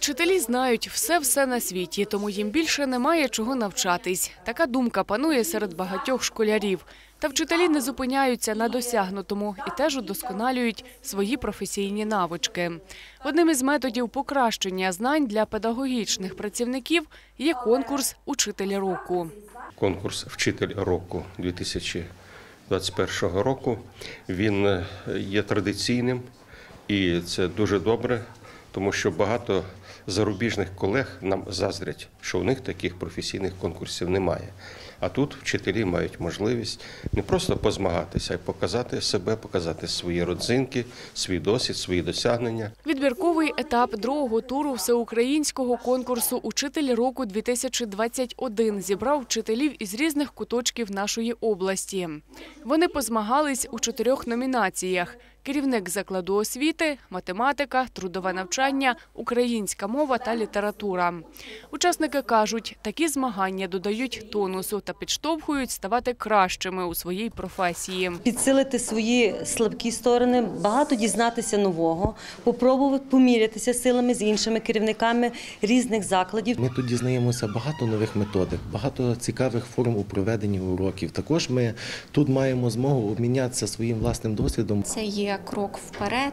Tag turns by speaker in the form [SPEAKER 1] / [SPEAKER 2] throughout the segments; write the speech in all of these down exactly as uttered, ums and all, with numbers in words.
[SPEAKER 1] Вчителі знають все-все на світі, тому їм більше немає чого навчатись. Така думка панує серед багатьох школярів. Та вчителі не зупиняються на досягнутому і теж удосконалюють свої професійні навички. Одним із методів покращення знань для педагогічних працівників є конкурс «Учитель року».
[SPEAKER 2] Конкурс «Вчитель року» дві тисячі двадцять першого року, він є традиційним і це дуже добре, тому що багато зарубіжних колег нам заздрять, що у них таких професійних конкурсів немає. А тут вчителі мають можливість не просто позмагатися, а й показати себе, показати свої родзинки, свій досвід, свої досягнення.
[SPEAKER 1] Відбірковий етап другого туру всеукраїнського конкурсу «Учитель року дві тисячі двадцять один» зібрав вчителів із різних куточків нашої області. Вони позмагались у чотирьох номінаціях – керівник закладу освіти, математика, трудове навчання, українська мова та література. Учасники кажуть, такі змагання додають тонусу та підштовхують ставати кращими у своїй професії.
[SPEAKER 3] Підсилити свої слабкі сторони, багато дізнатися нового, попробувати помірятися силами з іншими керівниками різних закладів.
[SPEAKER 4] Ми тут дізнаємося багато нових методик, багато цікавих форм у проведенні уроків. Також ми тут маємо змогу обмінятися своїм власним досвідом.
[SPEAKER 5] Це є крок вперед,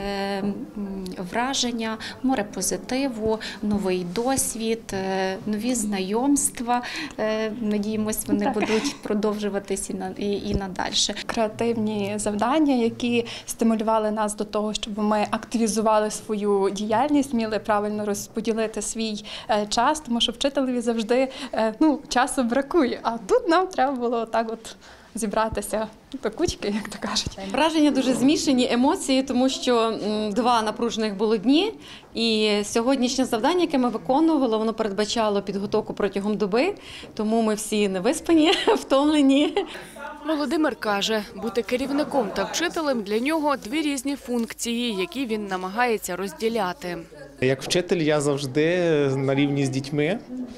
[SPEAKER 5] враження, море позитиву, новий досвід, нові знайомства. Надіємось, вони будуть продовжуватись і надалі.
[SPEAKER 6] Креативні завдання, які стимулювали нас до того, щоб ми активізували свою діяльність, вміли правильно розподілити свій час, тому що вчителеві завжди ну, часу бракує, а тут нам треба було так от зібратися до кучки, як то кажуть.
[SPEAKER 7] Враження дуже змішані, емоції, тому що два напружених було дні. І сьогоднішнє завдання, яке ми виконували, воно передбачало підготовку протягом доби, тому ми всі невиспані, втомлені.
[SPEAKER 1] Володимир каже, бути керівником та вчителем для нього – дві різні функції, які він намагається розділяти.
[SPEAKER 8] Як вчитель я завжди на рівні з дітьми,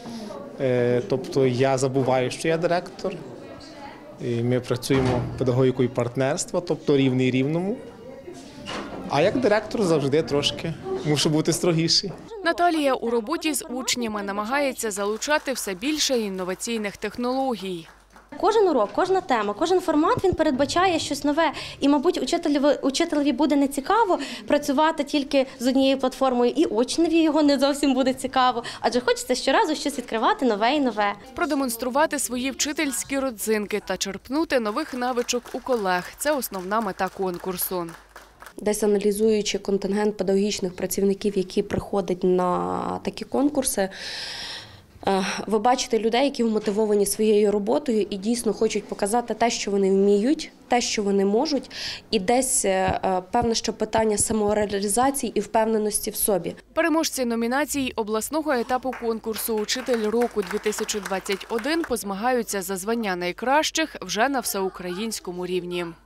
[SPEAKER 8] тобто я забуваю, що я директор. І ми працюємо педагогікою партнерства, тобто рівний рівному. А як директор завжди трошки мушу бути строгіший.
[SPEAKER 1] Наталія у роботі з учнями намагається залучати все більше інноваційних технологій.
[SPEAKER 9] Кожен урок, кожна тема, кожен формат, він передбачає щось нове. І, мабуть, учителеві, учителеві буде не цікаво працювати тільки з однією платформою, і учневі його не зовсім буде цікаво, адже хочеться щоразу щось відкривати нове і нове.
[SPEAKER 1] Продемонструвати свої вчительські родзинки та черпнути нових навичок у колег – це основна мета конкурсу.
[SPEAKER 10] Десь аналізуючи контингент педагогічних працівників, які приходять на такі конкурси, ви бачите людей, які вмотивовані своєю роботою і дійсно хочуть показати те, що вони вміють, те, що вони можуть, і десь певне, що питання самореалізації і впевненості в собі.
[SPEAKER 1] Переможці номінацій обласного етапу конкурсу «Учитель року дві тисячі двадцять один» позмагаються за звання найкращих вже на всеукраїнському рівні.